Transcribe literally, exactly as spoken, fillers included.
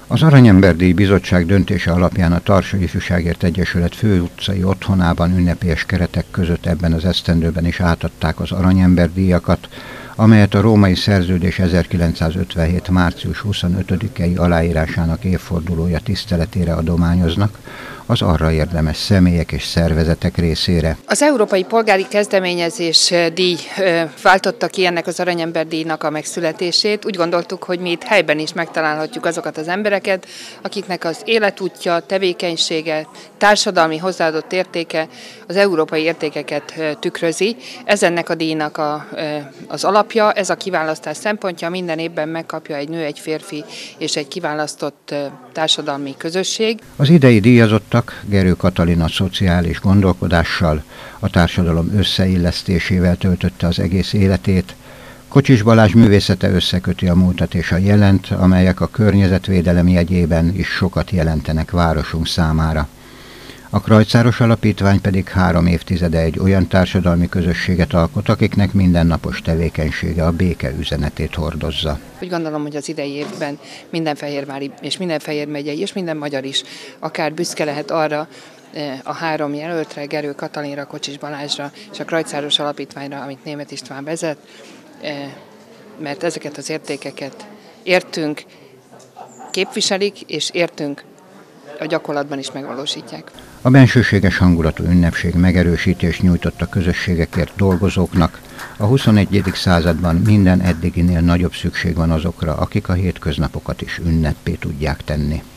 Az Aranyember-díj bizottság döntése alapján a Tarsa Ifjúságért Egyesület főutcai otthonában ünnepélyes keretek között ebben az esztendőben is átadták az Aranyember-díjakat, amelyet a római szerződés ezerkilencszázötvenhét. március huszonötödikei aláírásának évfordulója tiszteletére adományoznak az arra érdemes személyek és szervezetek részére. Az Európai Polgári Kezdeményezés díj váltotta ki ennek az Aranyember-díjnak a megszületését. Úgy gondoltuk, hogy mi itt helyben is megtalálhatjuk azokat az embereket, akiknek az életútja, tevékenysége, társadalmi hozzáadott értéke az európai értékeket tükrözi. Ez ennek a díjnak a, az alapja, ez a kiválasztás szempontja. Minden évben megkapja egy nő, egy férfi és egy kiválasztott társadalmi közösség. Az idei díjazottak Gerő Katalina szociális gondolkodással, a társadalom összeillesztésével töltötte az egész életét. Kocsis Balázs művészete összeköti a múltat és a jelent, amelyek a környezetvédelem jegyében is sokat jelentenek városunk számára. A Krajcáros Alapítvány pedig három évtizede egy olyan társadalmi közösséget alkot, akiknek mindennapos tevékenysége a béke üzenetét hordozza. Úgy gondolom, hogy az idei évben minden fehérvári és minden Fejér megyei és minden magyar is akár büszke lehet arra a három jelöltre, Gerő Katalinra, Kocsis Balázsra és a Krajcáros Alapítványra, amit Németh István vezet, mert ezeket az értékeket értünk, képviselik, és értünk a gyakorlatban is megvalósítják. A bensőséges hangulatú ünnepség megerősítést nyújtott a közösségekért dolgozóknak. A huszonegyedik században minden eddiginél nagyobb szükség van azokra, akik a hétköznapokat is ünneppé tudják tenni.